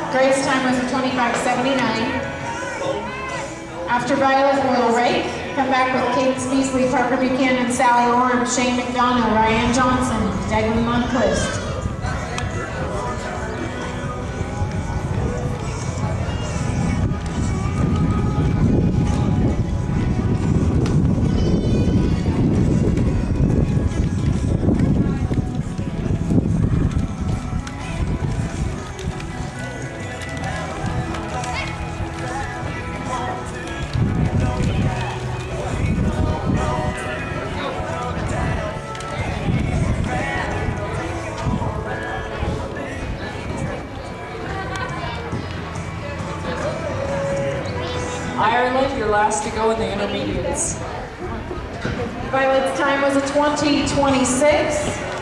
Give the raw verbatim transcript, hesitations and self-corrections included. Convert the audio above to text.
Grace's time was a twenty-five seventy-nine. After Violet, Will Rake. Come back with Cadence Beasley, Parker Buchanan, Sally Orm, Shane McDonough, Ryan Johnson, Dagny Lundquist. Ireland, you're last to go in the intermediates. Violet's time was a twenty twenty-six.